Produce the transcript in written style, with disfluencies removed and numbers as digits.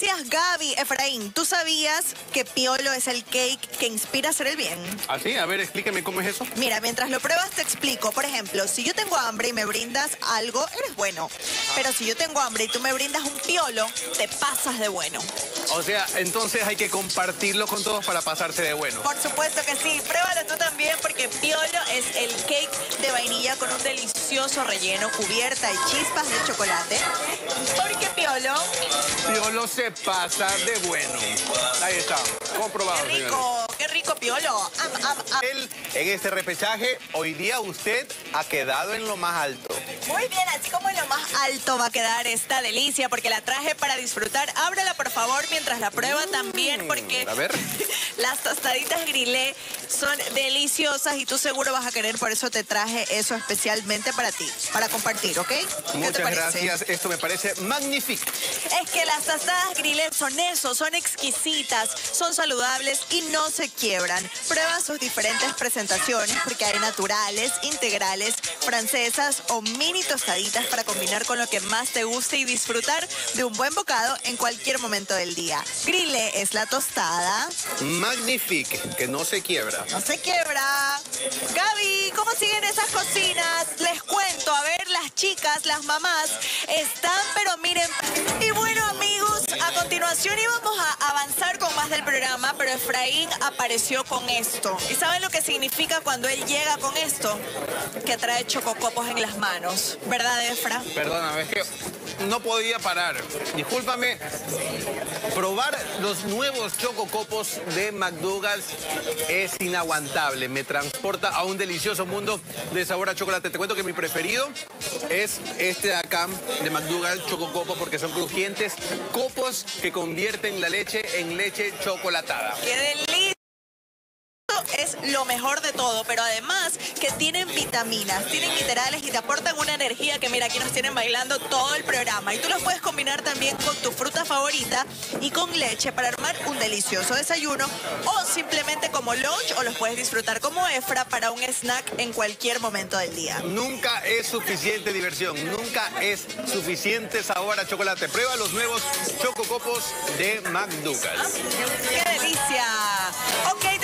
Gracias, Gaby. Efraín, ¿tú sabías que Piolo es el cake que inspira a hacer el bien? ¿Ah, sí? A ver, explíqueme cómo es eso. Mira, mientras lo pruebas te explico. Por ejemplo, si yo tengo hambre y me brindas algo, eres bueno. Pero si yo tengo hambre y tú me brindas un Piolo, te pasas de bueno. O sea, entonces hay que compartirlo con todos para pasarse de bueno. Por supuesto que sí. Pruébalo tú también porque Piolo es el cake de vainilla con un delicioso relleno, cubierta de chispas de chocolate. Porque Piolo se pasa de bueno. Ahí está, comprobado. Qué rico Piolo. En este repechaje, hoy día usted ha quedado en lo más alto. Muy bien, así como en lo más alto va a quedar esta delicia, porque la traje para disfrutar. Ábrela, por favor, mientras la prueba también, porque a ver. Las tostaditas grillé son deliciosas y tú seguro vas a querer, por eso te traje eso especialmente para ti, para compartir, ¿ok? Muchas gracias, esto me parece magnífico. Es que las tostadas grillé son eso, son exquisitas, son saludables y no se quiebran. Prueba sus diferentes presentaciones porque hay naturales, integrales, francesas o mini tostaditas para combinar con lo que más te guste y disfrutar de un buen bocado en cualquier momento del día. Grillé es la tostada. Magnifique, que no se quiebra. No se quiebra. Gaby, ¿cómo siguen esas cocinas? Les cuento, a ver, las chicas, las mamás, están, pero miren. Y bueno, amigos, a continuación íbamos a avanzar con más del programa, pero Efraín apareció con esto. ¿Y saben lo que significa cuando él llega con esto? Que trae chococopos en las manos. ¿Verdad, Efra? Perdóname, es que no podía parar. Discúlpame. Probar los nuevos chococopos de McDougall's es inaguantable. Me transporta a un delicioso mundo de sabor a chocolate. Te cuento que mi preferido es este de acá, de McDougall Chococopo, porque son crujientes copos que convierten la leche en leche chocolatada. ¡Qué delicia! Es lo mejor de todo, pero además que tienen vitaminas, tienen minerales y te aportan una energía que mira, aquí nos tienen bailando todo el programa. Y tú los puedes combinar también con tu fruta favorita y con leche para armar un delicioso desayuno o simplemente como lunch, o los puedes disfrutar como Efra para un snack en cualquier momento del día. Nunca es suficiente diversión, nunca es suficiente sabor a chocolate. Prueba los nuevos chococopos de McDougall. ¡Qué delicia! Ok,